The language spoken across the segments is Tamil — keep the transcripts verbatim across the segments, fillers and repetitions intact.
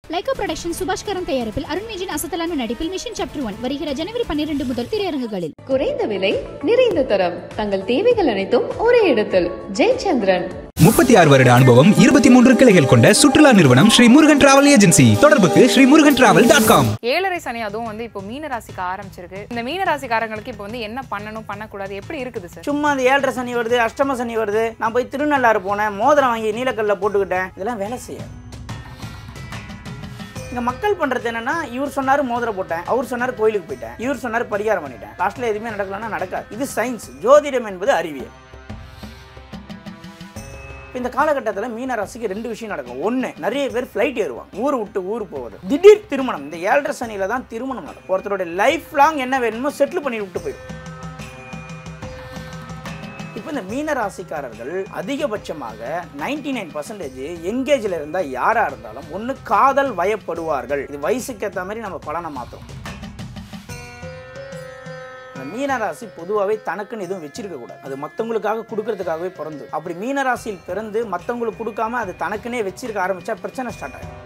லைகா புரொடக்ஷன் சுபாஷ்கரன் தயாரிப்பில் அருண் விஜயின் அசத்தலான நடிப்பில் மிஷன் சாப்டர் ஒன் வருகிற ஜனவரி பன்னிரண்டு முதல் திரையரங்குகளில். குறைந்த விலை நிறைந்த தரம், தங்கள் தேவைகள் அனைத்தும் ஒரே இடத்தில். ஜெயச்சந்திரன். முப்பத்தி ஆறு வருட அனுபவம், இருபத்தி மூன்று கிளைகள் கொண்ட சுற்றுலா நிறுவனம் ஸ்ரீ முருகன் டிராவல் ஏஜென்சி. தொடர்புக்கு Sri Murugan travel dot com. ஏழரை சனி அதுவும் வந்து இப்போ மீன ராசிக்கு ஆரம்பிச்சிருக்கு. இந்த மீன ராசிக்காரங்களுக்கு இப்போ வந்து என்ன பண்ணணும் பண்ணக்கூடாது எப்படி இருக்குது சார்? சும்மா அந்த ஏழரை சனி வருது, அஷ்டம சனி வருது, நான் போய் திருநள்ளாறு போனேன், மோதிரம் வாங்கி நீலக்கல்ல போட்டுக்கிட்டேன், இதெல்லாம் வேலை செய்யாது. இங்க மக்கள் பண்றது என்னன்னா, இவர் சொன்னாரு மோதிரம் போட்டேன், அவர் சொன்னாரு கோயிலுக்கு போயிட்டேன், இவர் சொன்னாரு பரிகாரம் பண்ணிட்டேன், லாஸ்ட்ல எதுவுமே நடக்கலன்னா நடக்காது. இது சயின்ஸ். ஜோதிடம் என்பது அறிவியல். இந்த காலகட்டத்தில் மீன ராசிக்கு ரெண்டு விஷயம் நடக்கும். ஒன்று, நிறைய பேர் ஃப்ளைட் ஏறுவாங்க, ஊர் விட்டு ஊர் போவது. திடீர் திருமணம். இந்த ஏழரை சனியில தான் திருமணம் நடக்கும். ஒருத்தருடைய லைஃப் லாங் என்ன வேணுமோ செட்டில் பண்ணி விட்டு போயிடும். இப்போ இந்த மீன ராசிக்காரர்கள் அதிகபட்சமாக நைன்டி நைன் பர்சன்டேஜ் எங்கேஜில் இருந்தால் யாராக இருந்தாலும் ஒன்று காதல் வயப்படுவார்கள். இது வயசுக்கு ஏற்ற மாதிரி நம்ம பலனை மாற்றோம். மீனராசி பொதுவாகவே தனக்குன்னு எதுவும் வச்சிருக்க கூடாது. அது மற்றவங்களுக்காக கொடுக்கறதுக்காகவே பிறந்து, அப்படி மீனராசியில் பிறந்து மற்றவங்களுக்கு கொடுக்காம அது தனக்குன்னே வச்சிருக்க ஆரம்பிச்சா பிரச்சனை ஸ்டார்ட் ஆகும்.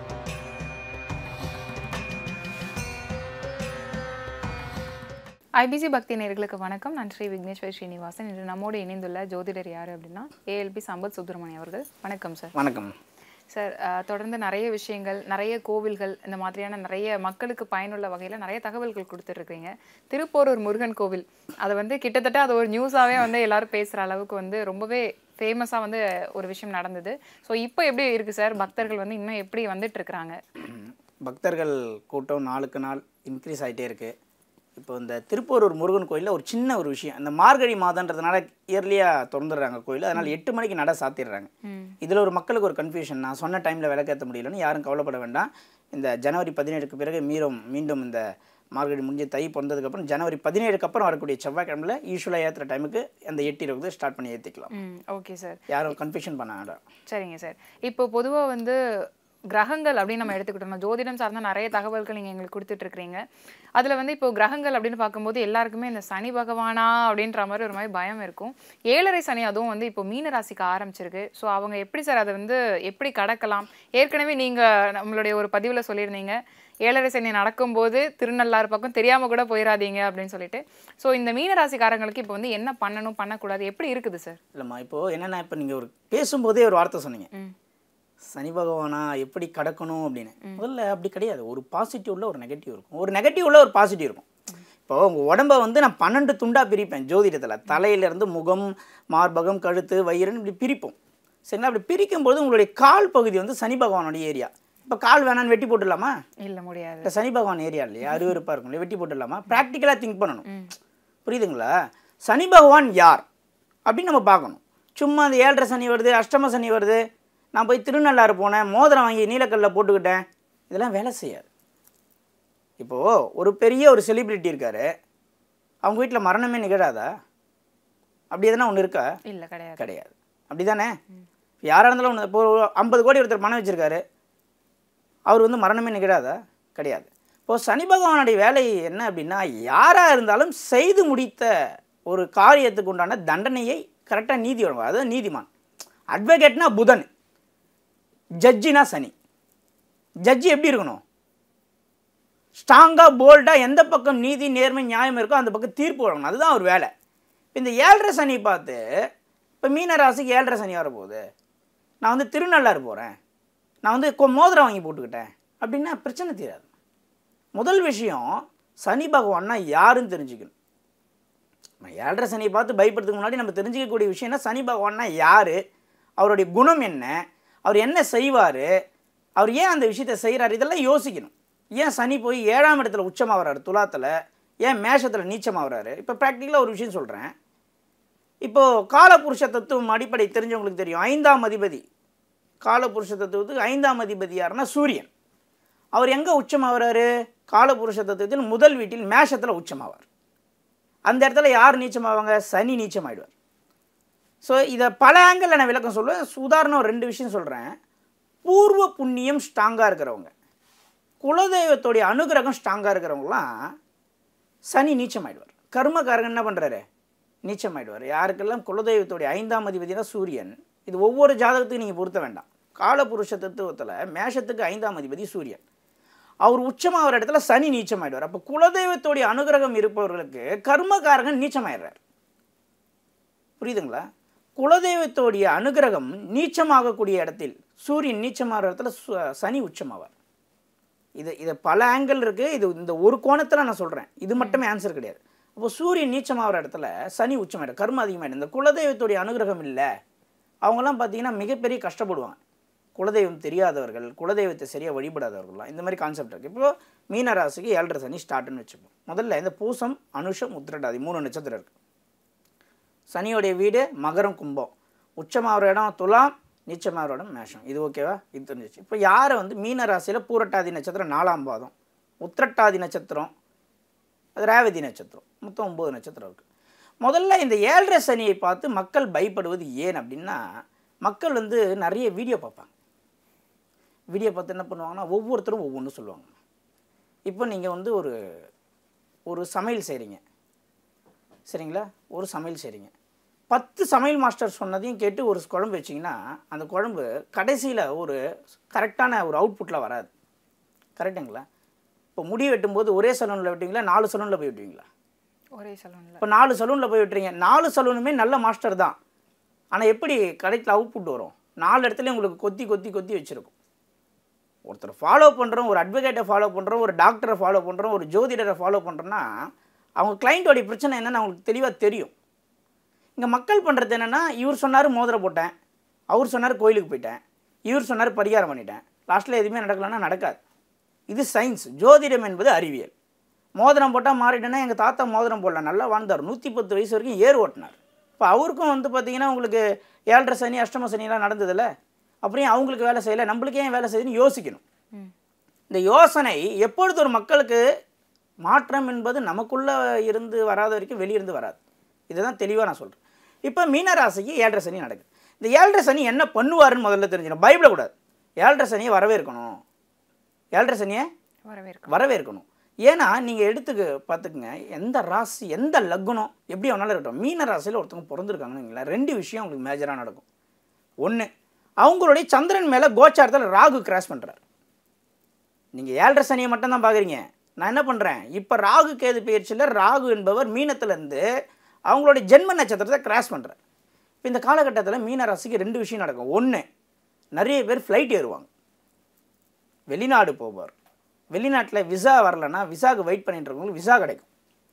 ஐபிசி பக்தி நேயர்களுக்கு வணக்கம். நான் ஸ்ரீ விக்னேஸ்வர் ஸ்ரீனிவாசன். இன்று நம்மோடு இணைந்துள்ள ஜோதிடர் யார் அப்படின்னா ஏஎல்பி சம்பத் சுப்பிரமணியம் அவர்கள். வணக்கம் சார். வணக்கம் சார். தொடர்ந்து நிறைய விஷயங்கள், நிறைய கோவில்கள், இந்த மாதிரியான நிறைய மக்களுக்கு பயனுள்ள வகையில் நிறைய தகவல்கள் கொடுத்துட்ருக்கீங்க. திருப்போரூர் முருகன் கோவில், அதை வந்து கிட்டத்தட்ட அது ஒரு நியூஸாகவே வந்து எல்லாரும் பேசுகிற அளவுக்கு வந்து ரொம்பவே ஃபேமஸாக வந்து ஒரு விஷயம் நடந்தது. ஸோ இப்போ எப்படி இருக்குது சார்? பக்தர்கள் வந்து இன்னும் எப்படி வந்துட்டு இருக்கிறாங்க? பக்தர்கள் கூட்டம் நாளுக்கு நாள் இன்க்ரீஸ் ஆகிட்டே இருக்குது. இப்போ இந்த திருப்போரூர் முருகன் கோயிலில் ஒரு சின்ன ஒரு விஷயம், இந்த மார்கழி மாதன்றதுனால இயர்லியாக திறந்துடுறாங்க கோயில், அதனால் எட்டு மணிக்கு நட சாத்திடுறாங்க. இதில் ஒரு மக்களுக்கு ஒரு கன்ஃபியூஷன், நான் சொன்ன டைமில் விளக்கேற்ற முடியலன்னு யாரும் கவலைப்பட வேண்டாம். இந்த ஜனவரி பதினேழுக்கு பிறகு மீறும் மீண்டும் இந்த மார்கழி முடிஞ்சு தை பிறந்ததுக்கப்புறம் ஜனவரி பதினேழுக்கு அப்புறம் வரக்கூடிய செவ்வாய்க்கிழமையில் யூஸ்வலாக ஏற்றுற டைமுக்கு அந்த எட்டு இருபது ஸ்டார்ட் பண்ணி ஏற்றிக்கலாம். ஓகே சார், யாரும் கன்ஃபியூஷன் பண்ண வேண்டாம். சரிங்க சார். இப்போ பொதுவாக வந்து கிரகங்கள் அப்படின்னு நம்ம எடுத்துக்கிட்டோம்னா, ஜோதிடம் சார்ந்த நிறைய தகவல்கள் நீங்கள் எங்களுக்கு கொடுத்துட்டு இருக்கிறீங்க. அதில் வந்து இப்போ கிரகங்கள் அப்படின்னு பார்க்கும்போது எல்லாருக்குமே இந்த சனி பகவானா அப்படின்ற மாதிரி ஒரு மாதிரி பயம் இருக்கும். ஏழரை சனி அதுவும் வந்து இப்போ மீன ராசிக்கு ஆரம்பிச்சிருக்கு. ஸோ அவங்க எப்படி சார் அதை வந்து எப்படி கடக்கலாம்? ஏற்கனவே நீங்கள் நம்மளுடைய ஒரு பதிவில் சொல்லியிருந்தீங்க, ஏழரை சனி நடக்கும்போது திருநள்ளாறு பக்கம் தெரியாமல் கூட போயிடாதீங்க அப்படின்னு சொல்லிட்டு. ஸோ இந்த மீன ராசிக்காரங்களுக்கு இப்போ வந்து என்ன பண்ணணும் பண்ணக்கூடாது எப்படி இருக்குது சார்? இல்லைம்மா, இப்போது என்னென்னா, இப்போ நீங்கள் ஒரு பேசும்போதே ஒரு வார்த்தை சொன்னீங்க, சனி பகவானா எப்படி கடக்கணும் அப்படின்னு. முதல்ல அப்படி கிடையாது. ஒரு பாசிட்டிவ்ல ஒரு நெகட்டிவ் இருக்கும், ஒரு நெகட்டிவ்ல ஒரு பாசிட்டிவ் இருக்கும். இப்போ உங்கள் உடம்பை வந்து நான் பன்னெண்டு துண்டாக பிரிப்பேன் ஜோதிடத்தில். தலையிலேருந்து முகம், மார்பகம், கழுத்து, வயிறுன்னு இப்படி பிரிப்போம். சரிங்களா? அப்படி பிரிக்கும்போது உங்களுடைய கால் பகுதி வந்து சனி பகவானுடைய ஏரியா. இப்போ கால் வேணான்னு வெட்டி போட்டுடலாமா? இல்லை, முடியாது. இப்போ சனி பகவான் ஏரியா இல்லையா, அருவருப்பாக இருக்கும் இல்லையா, வெட்டி போட்டுடலாமா? ப்ராக்டிக்கலாக திங்க் பண்ணணும். புரியுதுங்களா? சனி பகவான் யார் அப்படின்னு நம்ம பார்க்கணும். சும்மா அந்த ஏழரை சனி வருது, அஷ்டம சனி வருது, நான் போய் திருநள்ளாறு போனேன், மோதிரம் வாங்கி நீலக்கல்ல போட்டுக்கிட்டேன், இதெல்லாம் வேலை செய்யாது. இப்போது ஒரு பெரிய ஒரு செலிப்ரிட்டி இருக்கார், அவங்க வீட்டில் மரணமே நிகழாதா? அப்படி எதனா ஒன்று இருக்கா? இல்லை, கிடையாது. கிடையாது. அப்படி தானே? யாராக இருந்தாலும் ஒன்று. இப்போ ஐம்பது கோடி ஒருத்தர் பணம் வச்சுருக்காரு, அவர் வந்து மரணமே நிகழாதா? கிடையாது. இப்போது சனி பகவானுடைய வேலை என்ன அப்படின்னா, யாராக இருந்தாலும் செய்து முடித்த ஒரு காரியத்துக்கு உண்டான தண்டனையை கரெக்டாக நீதி வழங்குவார். அதாவது நீதிமான். அட்வொகேட்னா புதன், ஜட்ஜினா சனி. ஜட்ஜி எப்படி இருக்கணும்? ஸ்ட்ராங்காக போல்டாக எந்த பக்கம் நீதி நேர்மை நியாயம் இருக்கோ அந்த பக்கம் தீர்ப்பு வழங்கணும். அதுதான் ஒரு வேலை. இப்போ இந்த ஏழரை சனி பார்த்து, இப்போ மீன ராசிக்கு ஏழரை சனி வரப்போகுது, நான் வந்து திருநள்ளாறு போகிறேன், நான் வந்து மோதிரம் வாங்கி போட்டுக்கிட்டேன் அப்படின்னா பிரச்சனை தீராது. முதல் விஷயம், சனி பகவான்னா யாருன்னு தெரிஞ்சுக்கணும். ஏழரை சனியை பார்த்து பயப்படுறதுக்கு முன்னாடி நம்ம தெரிஞ்சிக்கக்கூடிய விஷயம்னா, சனி பகவான்னா யார், அவருடைய குணம் என்ன, அவர் என்ன செய்வார், அவர் ஏன் அந்த விஷயத்தை செய்கிறார், இதெல்லாம் யோசிக்கணும். ஏன் சனி போய் ஏழாம் இடத்துல உச்சமாக வர்றாரு துலாத்தில், ஏன் மேஷத்தில் நீச்சமாக வர்றாரு? இப்போ ப்ராக்டிக்கலாக ஒரு விஷயம் சொல்கிறேன். இப்போது காலபுருஷ தத்துவம் அடிப்படை தெரிஞ்சவங்களுக்கு தெரியும். ஐந்தாம் அதிபதி, காலபுருஷ தத்துவத்துக்கு ஐந்தாம் அதிபதி யாருன்னா சூரியன். அவர் எங்கே உச்சமாக வர்றாரு? காலபுருஷ தத்துவத்தில் முதல் வீட்டில் மேஷத்தில் உச்சமாவார். அந்த இடத்துல யார் நீச்சமாவாங்க? சனி நீச்சமாயிடுவார். ஸோ இதை பல ஆங்கிள் நான் விளக்கம் சொல்லுவேன். உதாரணம் ரெண்டு விஷயம் சொல்கிறேன். பூர்வ புண்ணியம் ஸ்ட்ராங்காக இருக்கிறவங்க, குலதெய்வத்தோடைய அனுகிரகம் ஸ்ட்ராங்காக இருக்கிறவங்களாம் சனி நீச்சமாயிடுவார். கர்மக்காரங்க என்ன பண்ணுறாரு? நீச்சமாயிடுவார். யாருக்கெல்லாம் குலதெய்வத்தோடைய ஐந்தாம் அதிபதினா சூரியன், இது ஒவ்வொரு ஜாதகத்துக்கும் நீங்கள் பொருத்த வேண்டாம். காலபுருஷ தத்துவத்தில் மேஷத்துக்கு ஐந்தாம் அதிபதி சூரியன். அவர் உச்சமாகிற இடத்துல சனி நீச்சமாயிடுவார். அப்போ குலதெய்வத்தோடைய அனுகிரகம் இருப்பவர்களுக்கு கர்மகாரகன் நீச்சமாயிடுறார். புரியுதுங்களா? குலதெய்வத்தோடைய அனுகிரகம் நீச்சமாகக்கூடிய இடத்தில் சூரியன் நீச்சமாகிற இடத்துல சனி உச்சமாவார். இது இது பல ஆங்கிள் இருக்குது. இது இந்த ஒரு கோணத்தில் நான் சொல்கிறேன், இது மட்டுமே ஆன்சர் கிடையாது. அப்போ சூரியன் நீச்சமாகிற இடத்துல சனி உச்சமாயிடும், கர்மம் அதிகமாகிடும். இந்த குலதெய்வத்துடைய அனுகிரகம் இல்லை, அவங்களாம் பார்த்தீங்கன்னா மிகப்பெரிய கஷ்டப்படுவாங்க. குலதெய்வம் தெரியாதவர்கள், குலதெய்வத்தை சரியாக வழிபடாதவர்கள்லாம் இந்த மாதிரி கான்செப்ட் இருக்குது. இப்போது மீனராசிக்கு ஏழரை சனி ஸ்டார்ட்னு வச்சுப்போம். முதல்ல இந்த பூசம், அனுஷம், உத்திரட்டாதி மூணு நட்சத்திரம் இருக்குது. சனியோடைய வீடு மகரம், கும்பம். உச்சமாகிற இடம் துலாம், நீச்சமாகிற இடம் மேஷம். இது ஓகேவா? இது தெரிஞ்சிச்சு. இப்போ யாரை வந்து மீனராசியில் பூரட்டாதி நட்சத்திரம் நாலாம் பாதம், உத்திரட்டாதி நட்சத்திரம், அது ரேவதி நட்சத்திரம், மொத்தம் ஒம்பது நட்சத்திரம் இருக்குது. முதல்ல இந்த ஏழரை சனியை பார்த்து மக்கள் பயப்படுவது ஏன் அப்படின்னா, மக்கள் வந்து நிறைய வீடியோ பார்ப்பாங்க. வீடியோ பார்த்து என்ன பண்ணுவாங்கன்னா ஒவ்வொருத்தரும் ஒவ்வொன்று சொல்லுவாங்க. இப்போ நீங்கள் வந்து ஒரு ஒரு சமையல் செய்கிறீங்க, சரிங்களா? ஒரு சமையல் செய்கிறீங்க, பத்து சமையல் மாஸ்டர் சொன்னதையும் கேட்டு ஒரு குழம்பு வச்சிங்கன்னா அந்த குழம்பு கடைசியில் ஒரு கரெக்டான ஒரு அவுட்புட்டில் வராது. கரெக்டுங்களா? இப்போ முடி வெட்டும்போது ஒரே சலூனில் வெட்டுவீங்களா, நாலு சலூனில் போய் வெட்டுவீங்களா? ஒரே சலூனில். இப்போ நாலு சலூனில் போய் வெட்டுறீங்க, நாலு சலூனுமே நல்ல மாஸ்டர் தான். ஆனால் எப்படி கடைசியில் அவுட்புட் வரும்? நாலு இடத்துல உங்களுக்கு கொத்தி கொத்தி கொத்தி வச்சுருக்கும். ஒருத்தர் ஃபாலோ பண்ணுறோம், ஒரு அட்வொகேட்டை ஃபாலோ பண்ணுறோம், ஒரு டாக்டரை ஃபாலோ பண்ணுறோம், ஒரு ஜோதிடரை ஃபாலோ பண்ணுறோன்னா அவங்க கிளைண்ட்டோடைய பிரச்சனை என்னென்னு அவங்களுக்கு தெளிவாக தெரியும். இங்கே மக்கள் பண்ணுறது என்னென்னா, இவர் சொன்னார் மோதிரம் போட்டேன், அவர் சொன்னார் கோயிலுக்கு போயிட்டேன், இவர் சொன்னார் பரிகாரம் பண்ணிட்டேன், லாஸ்ட்டில் எதுவுமே நடக்கலன்னா நடக்காது. இது சயின்ஸ். ஜோதிடம் என்பது அறிவியல். மோதிரம் போட்டால் மாறிட்டேன்னா, எங்கள் தாத்தா மோதிரம் போடல, நல்லா வாழ்ந்தார், நூற்றி பத்து வயசு வரைக்கும் ஏர் ஓட்டினார். இப்போ அவருக்கும் வந்து பார்த்திங்கன்னா உங்களுக்கு ஏழரை சனி அஷ்டம சனிலாம் நடந்ததில்ல, அப்படியே அவங்களுக்கு வேலை செய்யலை, நம்மளுக்கே ஏன் வேலை செய்யுதுன்னு யோசிக்கணும். இந்த யோசனை எப்பொழுது ஒரு மக்களுக்கு மாற்றம் என்பது நமக்குள்ளே இருந்து வராத வரைக்கும் வெளியிருந்து வராது. இதுதான் தெளிவாக நான் சொல்கிறேன். இப்போ மீனராசிக்கு ஏழரை சனி நடக்குது. இந்த ஏழரை சனி என்ன பண்ணுவாருன்னு முதல்ல தெரிஞ்சிடும். பயப்படக்கூடாது. ஏழரை சனியை வரவேற்கணும். ஏழரை சனியை வரவேற்கணும் வரவேற்கணும் ஏன்னா நீங்கள் எடுத்துக்க பார்த்துக்குங்க, எந்த ராசி எந்த லக்னம் எப்படி அவனால இருக்கட்டும், மீன ராசியில் ஒருத்தவங்க பிறந்திருக்காங்கன்னு ரெண்டு விஷயம் அவங்களுக்கு மேஜராக நடக்கும். ஒன்று, அவங்களுடைய சந்திரன் மேலே கோச்சாரத்தில் ராகு கிராஸ் பண்ணுறார். நீங்கள் ஏழரை சனியை மட்டும்தான் பார்க்குறீங்க, நான் என்ன பண்ணுறேன், இப்போ ராகு கேது பயிற்சியில் ராகு என்பவர் மீனத்திலேருந்து அவங்களுடைய ஜென்ம நட்சத்திரத்தை கிராஸ் பண்ணுறார். இப்போ இந்த காலகட்டத்தில் மீன ராசிக்கு ரெண்டு விஷயம் நடக்கும். ஒன்று, நிறைய பேர் ஃப்ளைட் ஏறுவாங்க, வெளிநாடு போவார். வெளிநாட்டில் விசா வரலன்னா விசாவுக்கு வெயிட் பண்ணிட்டு இருக்கவங்களுக்கு விசா கிடைக்கும்.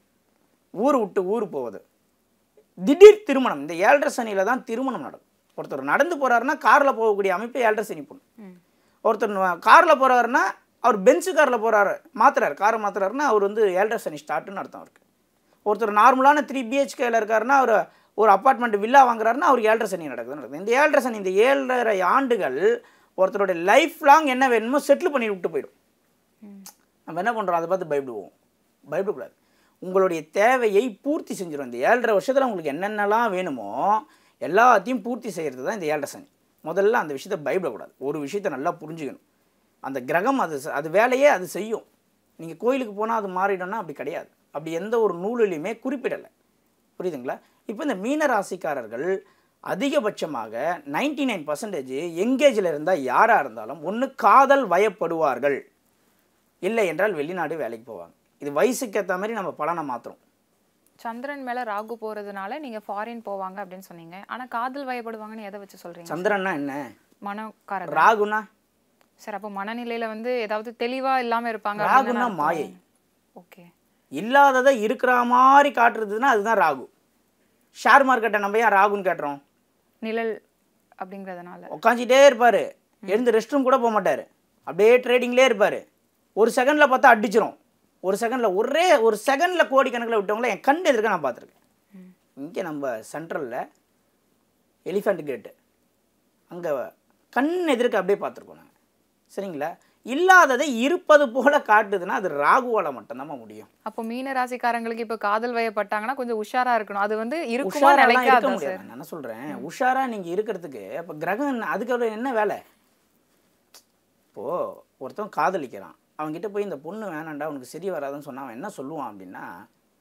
ஊர் விட்டு ஊர் போவது. திடீர் திருமணம், இந்த ஏழரை சனியில் தான் திருமணம் நடக்கும். ஒருத்தர் நடந்து போகிறாருன்னா காரில் போகக்கூடிய அமைப்பு ஏழரை சனி பொண்ணு. ஒருத்தர் காரில் போகிறாருன்னா அவர் பென்ஸு காரில் போகிறாரு, மாத்துறாரு, காரை மாத்துறாருன்னா அவர் வந்து ஏழரை சனி ஸ்டார்ட்டுன்னு அர்த்தம் இருக்குது. ஒருத்தர் நார்மலான த்ரீ பிஹெச்கேல இருக்காருன்னா அவர் ஒரு அப்பார்ட்மெண்ட் வில்லா வாங்குறாருன்னா அவருக்கு ஏழரை சனி நடக்குதுன்னு நடக்குது. இந்த ஏழரை சனி இந்த ஏழரை ஆண்டுகள் ஒருத்தருடைய லைஃப் லாங் என்ன வேணுமோ செட்டில் பண்ணி விட்டு போயிடும். நம்ம என்ன பண்ணுறோம், அதை பார்த்து பயப்படுவோம். பயப்படக்கூடாது. உங்களுடைய தேவையை பூர்த்தி செஞ்சிடும். இந்த ஏழரை வருஷத்தில் உங்களுக்கு என்னென்னலாம் வேணுமோ எல்லாத்தையும் பூர்த்தி செய்கிறது தான் இந்த ஏழரை சனி. முதல்ல அந்த விஷயத்தை பயப்படக்கூடாது. ஒரு விஷயத்தை நல்லா புரிஞ்சுக்கணும். அந்த கிரகம் அது அது வேலையே அது செய்யும். நீங்கள் கோயிலுக்கு போனால் அது மாறிடும்னா அப்படி கிடையாது. அப்படி எந்த ஒரு நூலிலையுமே குறிப்பிடலை. புரியுதுங்களா? இப்போ இந்த மீன ராசிக்காரர்கள் அதிகபட்சமாக நைன்டி நைன் பர்சன்டேஜ் எங்கேஜில் இருந்தால் யாராக இருந்தாலும் ஒன்று காதல் வயப்படுவார்கள், இல்லை என்றால் வெளிநாடு வேலைக்கு போவாங்க. இது வயசுக்கு ஏற்ற மாதிரி நம்ம பலனை மாற்றுறோம். சந்திரன் மேல ராகு போறதுனால நீங்க ஃபாரின் போவாங்க அப்படின்னு சொன்னீங்க. ஆனா காதல் வயப்படுவாங்கன்னு எதை வச்சு சொல்றீங்க? சந்திரன்னா என்ன? மனோகாரகன். ராகுனா சார் அப்போ மனநிலையில வந்து ஏதாவது தெளிவா இல்லாம இருப்பாங்க. ராகுனா மாயை. ஓகே. இல்லாததை இருக்கிற மாதிரி காட்டுறதுன்னா அதுதான் ராகு. ஷேர் மார்க்கெட்டை நம்ம ஏன் ராகுன்னு கேட்டுறோம்? நிழல் அப்படிங்கிறதுனால. உட்காந்துட்டே இருப்பார், எழுந்து ரெஸ்ட் ரூம் கூட போக மாட்டார், அப்படியே ட்ரேடிங்லேயே இருப்பார். ஒரு செகண்டில் பார்த்தா அடிச்சிடும். ஒரு செகண்டில் ஒரே ஒரு செகண்டில் கோடிக்கணக்கில் விட்டவங்கள என் கண் எதிர்க்க நான் பார்த்துருக்கேன். இங்கே நம்ம சென்ட்ரலில் எலிஃபண்ட் கேட்டு அங்கே கண் எதிர்க்க அப்படியே பார்த்துருக்கோம் நாங்கள். சரிங்களா? இல்லாததை இருப்பது போல காட்டுதுன்னா அது ராகுவால் மட்டும்தான் முடியும். அப்போ மீன ராசிக்காரங்களுக்கு இப்போ காதல் வயப்பட்டாங்கன்னா கொஞ்சம் உஷாரா இருக்கணும். அது வந்து இருக்குமா இருக்க நினைக்காத முடியாது. நான் என்ன சொல்கிறேன், உஷாரா நீங்கள் இருக்கிறதுக்கு அப்போ கிரகம் அதுக்கு என்ன வேலை? இப்போது ஒருத்தன் காதலிக்கிறான், அவன்கிட்ட போய் இந்த பொண்ணு வேணாண்டா அவனுக்கு சரி வராதுன்னு சொன்னால் அவன் என்ன சொல்லுவான் அப்படின்னா,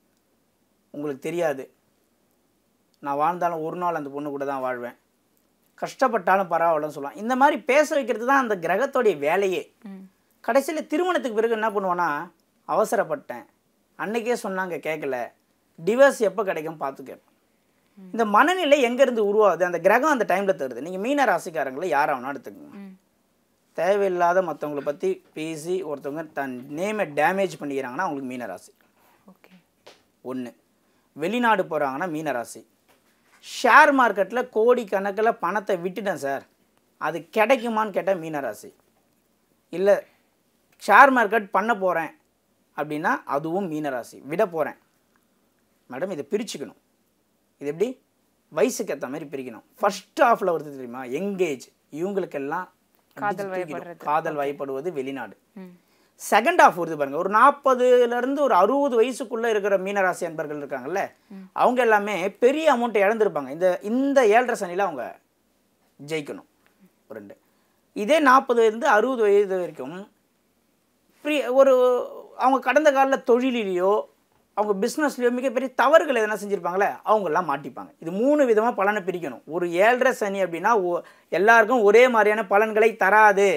உங்களுக்கு தெரியாது, நான் வாழ்ந்தாலும் ஒரு நாள் அந்த பொண்ணு கூட தான் வாழ்வேன், கஷ்டப்பட்டாலும் பரவாயில்லன்னு சொல்லலாம். இந்த மாதிரி பேச வைக்கிறது தான் அந்த கிரகத்தோடைய வேலையே. கடைசியில் திருமணத்துக்கு பிறகு என்ன பண்ணுவான்னா, அவசரப்பட்டேன், அன்னைக்கே சொன்னாங்க கேட்கல, டிவோர்ஸ் எப்போ கிடைக்கும் பார்த்து கேட்பேன். இந்த மனநிலை எங்கேருந்து உருவாகுது? அந்த கிரகம் அந்த டைமில் தருது. நீங்கள் மீன ராசிக்காரங்களை யாராவனா எடுத்துக்கோங்க, தேவையில்லாத மற்றவங்களை பற்றி பேசி ஒருத்தவங்க தன் நேமை டேமேஜ் பண்ணிக்கிறாங்கன்னா அவங்களுக்கு மீனராசி. ஓகே. ஒன்று, வெளிநாடு போகிறாங்கன்னா மீனராசி. ஷேர் மார்க்கெட்டில் கோடி கணக்கில் பணத்தை விட்டுட்டேன் சார், அது கிடைக்குமான்னு கேட்டால் மீனராசி. இல்லை ஷேர் மார்க்கெட் பண்ண போகிறேன் அப்படின்னா அதுவும் மீனராசி. விட போகிறேன் மேடம், இதை பிரிச்சுக்கணும். இது எப்படி? வயசுக்கு ஏற்ற மாதிரி பிரிக்கணும். ஃபர்ஸ்ட் ஹாஃபில் வருது தெரியுமா, எங்கேஜ், இவங்களுக்கெல்லாம் காதல் வயப்படுறது, காதல் வயப்படுவது வெளிநாடு. செகண்ட் ஹாஃப் வருது பாருங்க, ஒரு நாற்பதுலேருந்து ஒரு அறுபது வயசுக்குள்ளே இருக்கிற மீனராசி அன்பர்கள் இருக்காங்கல்ல, அவங்க எல்லாமே பெரிய அமௌண்ட்டை இழந்திருப்பாங்க. இந்த இந்த ஏழரை சனியில் அவங்க ஜெயிக்கணும். ரெண்டு, இதே நாற்பதுலேருந்து அறுபது வயது வரைக்கும் ஒரு அவங்க கடந்த காலில் தொழிலிலேயோ அவங்க பிஸ்னஸ்லையோ மிகப்பெரிய தவறுகள் எதனா செஞ்சுருப்பாங்களே, அவங்கெல்லாம் மாட்டிப்பாங்க. இது மூணு விதமாக பலனை பிரிக்கணும். ஒரு ஏழரை சனி அப்படின்னா எல்லாருக்கும் ஒரே மாதிரியான பலன்களை தராது.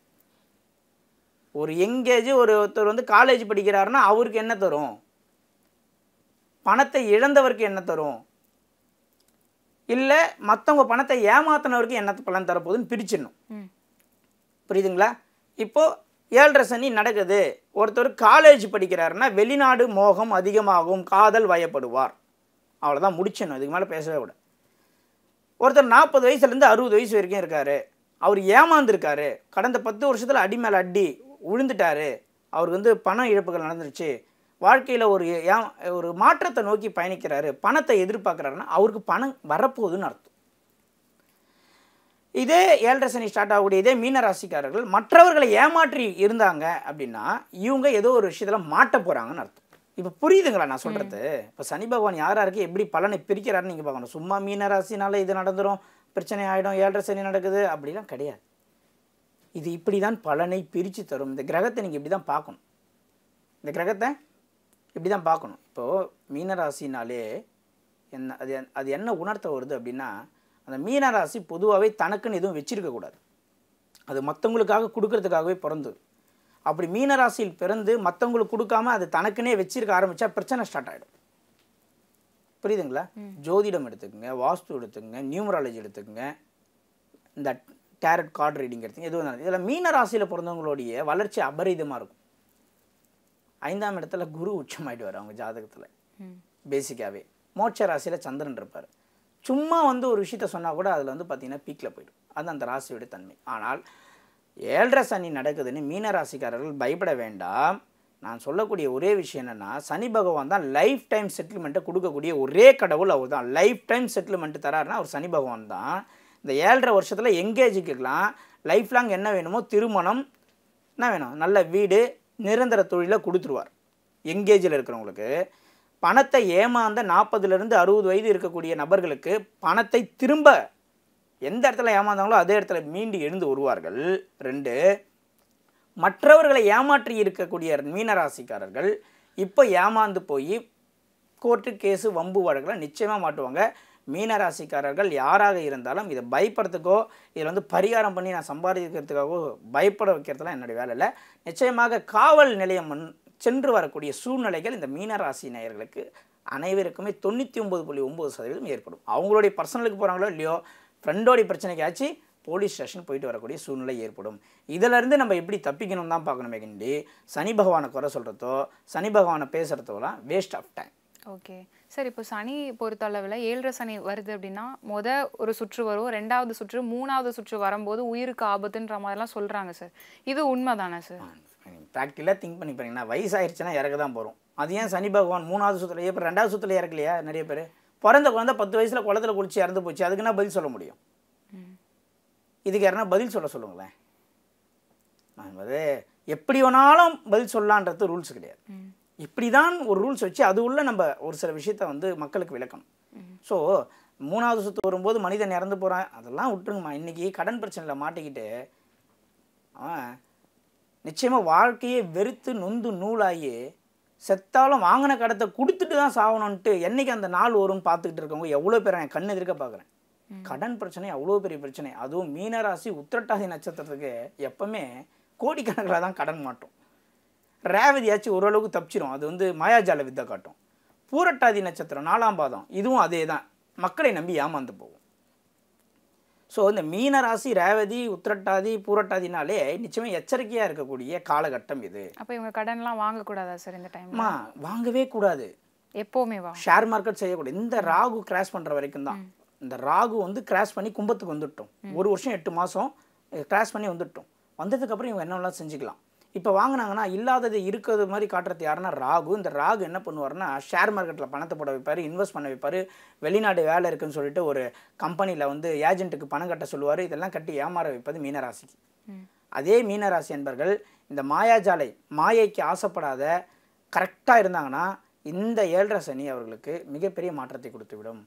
ஒரு எங்கேஜ் ஒரு ஒருத்தர் வந்து காலேஜ் படிக்கிறாருன்னா அவருக்கு என்ன தரும், பணத்தை இழந்தவருக்கு என்ன தரும், இல்லை மற்றவங்க பணத்தை ஏமாத்தினவருக்கு என்ன பலன் தரப்போகுதுன்னு பிரிச்சிடணும். புரியுதுங்களா? இப்போது ஏழரை சனி நடக்குது, ஒருத்தர் காலேஜ் படிக்கிறாருன்னா வெளிநாடு மோகம் அதிகமாகும், காதல் வயப்படுவார், அவ்வளோதான், முடிச்சிடணும். இதுக்கு மேலே பேசவே விட. ஒருத்தர் நாற்பது வயசுலேருந்து அறுபது வயசு வரைக்கும் இருக்கார், அவர் ஏமாந்துருக்காரு, கடந்த பத்து வருஷத்தில் அடி மேலே அடி விழுந்துட்டாரு, அவருக்கு வந்து பண இழப்புகள் நடந்துருச்சு, வாழ்க்கையில் ஒரு ஏ ஒரு மாற்றத்தை நோக்கி பயணிக்கிறாரு, பணத்தை எதிர்பார்க்குறாருன்னா அவருக்கு பணம் வரப்போகுதுன்னு அர்த்தம். இதே ஏழரை சனி ஸ்டார்ட் ஆகக்கூடிய இதே மீனராசிக்காரர்கள் மற்றவர்களை ஏமாற்றி இருந்தாங்க அப்படின்னா இவங்க ஏதோ ஒரு விஷயத்தில் மாட்ட போகிறாங்கன்னு அர்த்தம். இப்போ புரியுதுங்களா நான் சொல்கிறது? இப்போ சனி பகவான் யார் யாருக்கு எப்படி பலனை பிரிக்கிறாருன்னு நீங்கள் பார்க்கணும். சும்மா மீனராசினால இது நடந்துடும், பிரச்சனை ஆகிடும், ஏழரை சனி நடக்குது அப்படிலாம் கிடையாது. இது இப்படி தான் பலனை பிரித்து தரும். இந்த கிரகத்தை நீங்கள் இப்படி தான் பார்க்கணும். இந்த கிரகத்தை இப்படி தான் பார்க்கணும். இப்போது மீனராசினாலே என்ன அது அது என்ன உணர்த்த வருது அப்படின்னா, அந்த மீனராசி பொதுவாகவே தனக்குன்னு எதுவும் வச்சிருக்கக்கூடாது, அது மற்றவங்களுக்காக கொடுக்கறதுக்காகவே பிறந்தது. அப்படி மீனராசியில் பிறந்து மற்றவங்களுக்கு கொடுக்காம அது தனக்குன்னே வச்சிருக்க ஆரம்பித்தா பிரச்சனை ஸ்டார்ட் ஆகிடும். புரியுதுங்களா? ஜோதிடம் எடுத்துக்கோங்க, வாஸ்து எடுத்துக்கோங்க, நியூமராலஜி எடுத்துக்கோங்க, இந்த டேரட் கார்டு ரீடிங் எடுத்துங்க, எதுவும் தான். இதில் மீனராசியில் பிறந்தவங்களுடைய வளர்ச்சி அபரிதமாக இருக்கும். ஐந்தாம் இடத்துல குரு உச்சமாயிடுவார் அவங்க ஜாதகத்தில். பேசிக்காகவே மோட்ச ராசியில் சந்திரன் இருப்பார். சும்மா வந்து ஒரு விஷயத்த சொன்னால் கூட அதில் வந்து பார்த்திங்கன்னா பீக்கில் போய்டும். அது அந்த ராசியோட தன்மை. ஆனால் ஏழரை சனி நடக்குதுன்னு மீனராசிக்காரர்கள் பயப்பட வேண்டாம். நான் சொல்லக்கூடிய ஒரே விஷயம் என்னென்னா, சனி பகவான் தான் லைஃப் டைம் செட்டில்மெண்ட்டை கொடுக்கக்கூடிய ஒரே கடவுள் அவர் தான். லைஃப் டைம் செட்டில்மெண்ட்டு தராருன்னா அவர் சனி பகவான் தான். இந்த ஏழரை வருஷத்தில் எங்கேஜுக்கெல்லாம் லைஃப் லாங் என்ன வேணுமோ, திருமணம் என்ன வேணும், நல்ல வீடு, நிரந்தர தொழிலை கொடுத்துருவார். எங்கேஜில் இருக்கிறவங்களுக்கு பணத்தை ஏமாந்த நாற்பதுலேருந்து அறுபது வயது இருக்கக்கூடிய நபர்களுக்கு பணத்தை திரும்ப எந்த இடத்துல ஏமாந்தாங்களோ அதே இடத்துல மீண்டு எழுந்து வருவார்கள். ரெண்டு, மற்றவர்களை ஏமாற்றி இருக்கக்கூடிய மீனராசிக்காரர்கள் இப்போ ஏமாந்து போய் கோர்ட்டு கேஸு வம்பு வழக்கில் நிச்சயமாக மாட்டுவாங்க. மீனராசிக்காரர்கள் யாராக இருந்தாலும் இதை பயப்படுறதுக்கோ இதில் வந்து பரிகாரம் பண்ணி நான் சம்பாதிக்கிறதுக்காகவோ பயப்பட வைக்கிறதுலாம் என்னுடைய வேலை இல்லை. நிச்சயமாக காவல் நிலையம் சென்று வரக்கூடிய சூழ்நிலைகள் இந்த மீனராசி நேயர்களுக்கு அனைவருக்குமே தொண்ணூற்றி ஒம்பது புள்ளி ஒம்பது சதவீதம் ஏற்படும். அவங்களுடைய பர்சனலுக்கு போகிறாங்களோ இல்லையோ, ஃப்ரெண்டோடைய பிரச்சனைக்காச்சு போலீஸ் ஸ்டேஷன் போயிட்டு வரக்கூடிய சூழ்நிலை ஏற்படும். இதிலேருந்து நம்ம எப்படி தப்பிக்கணும் தான் பார்க்கணுமே கண்டி சனி பகவானை குறை சொல்கிறதோ சனி பகவானை பேசுகிறதோலாம் waste of time. Okay sir, இப்போ சனி பொறுத்தளவில் ஏழரை சனி வருது அப்படின்னா மொதல் ஒரு சுற்று வரும், ரெண்டாவது சுற்று, மூணாவது சுற்று வரும்போது உயிருக்கு ஆபத்துன்ற மாதிரிலாம் சொல்கிறாங்க சார். இது உண்மை தானே சார்? ப்ராக்டிக்கலாக திங்க் பண்ணி பாருங்கன்னா, வயசாகிடுச்சுன்னா இறக்க தான் போகிறோம். அது ஏன் சனி பகவான் மூணாவது சுற்றுல இப்போ ரெண்டாவது சுற்றுல இறக்கலையா? நிறைய பேர் பிறந்த குழந்தை பத்து வயசில் குளத்தில் குளிச்சு இறந்து போச்சு, அதுக்குன்னா பதில் சொல்ல முடியும். இதுக்கு யாருன்னா பதில் சொல்ல சொல்லுங்களேன். அது எப்படி வேணாலும் பதில் சொல்லலான்றது ரூல்ஸ் கிடையாது. இப்படி தான் ஒரு ரூல்ஸ் வச்சு அது உள்ள நம்ம ஒரு சில விஷயத்த வந்து மக்களுக்கு விளக்கணும். ஸோ மூணாவது சுற்று வரும்போது மனிதன் இறந்து போகிறான் அதெல்லாம் விட்டுருங்கம்மா. இன்றைக்கி கடன் பிரச்சனையில் மாட்டிக்கிட்டு அவன் நிச்சயமாக வாழ்க்கையை வெறுத்து நொந்து நூலாகி செத்தாலும் வாங்கின கடத்தை கொடுத்துட்டு தான் சாகணுன்ட்டு என்றைக்கு அந்த நாள் வரும்னு பார்த்துக்கிட்டு இருக்கவங்க எவ்வளோ பேர் என் கண் எதிர்க்க பார்க்குறேன். கடன் பிரச்சனை அவ்வளோ பெரிய பிரச்சனை. அதுவும் மீனராசி உத்திரட்டாதி நட்சத்திரத்துக்கு எப்பவுமே கோடிக்கணக்கில் தான் கடன் மாட்டோம். ரேவதியாச்சும் ஓரளவுக்கு தப்பிச்சிரும், அது வந்து மாயாஜால வித்தை காட்டும். பூரட்டாதி நட்சத்திரம் நாலாம் பாதம் இதுவும் அதே தான், மக்களை நம்பி ஏமாந்து போகும். ஸோ இந்த மீனராசி ரேவதி உத்திரட்டாதி பூரட்டாதினாலே நிச்சயமாக எச்சரிக்கையாக இருக்கக்கூடிய காலகட்டம் இது. அப்போ இவங்க கடன்லாம் வாங்கக்கூடாதா சார் இந்த டைம்? வாங்கவே கூடாது, எப்போவுமே வா ஷேர் மார்க்கெட் செய்யக்கூடாது. இந்த ராகு கிராஷ் பண்ணுற வரைக்கும் தான். இந்த ராகு வந்து கிராஷ் பண்ணி கும்பத்துக்கு வந்துட்டோம், ஒரு வருஷம் எட்டு மாதம் கிராஷ் பண்ணி வந்துட்டோம். வந்ததுக்கப்புறம் இவங்க என்னெல்லாம் செஞ்சுக்கலாம். இப்போ வாங்கினாங்கன்னா இல்லாதது இருக்கிறது மாதிரி காட்டுறது யாருன்னா ராகு. இந்த ராகு என்ன பண்ணுவார்னா ஷேர் மார்க்கெட்டில் பணத்தை போட வைப்பார், இன்வெஸ்ட் பண்ண வைப்பார். வெளிநாடு வேலை இருக்குன்னு சொல்லிட்டு ஒரு கம்பெனியில் வந்து ஏஜென்ட்டுக்கு பணம் கட்ட சொல்லுவார். இதெல்லாம் கட்டி ஏமாற வைப்பது மீனராசிக்கு. அதே மீனராசி என்பர்கள் இந்த மாயாஜாலை மாயைக்கு ஆசைப்படாத கரெக்டாக இருந்தாங்கன்னா இந்த ஏழரை சனி அவர்களுக்கு மிகப்பெரிய மாற்றத்தை கொடுத்து விடும்.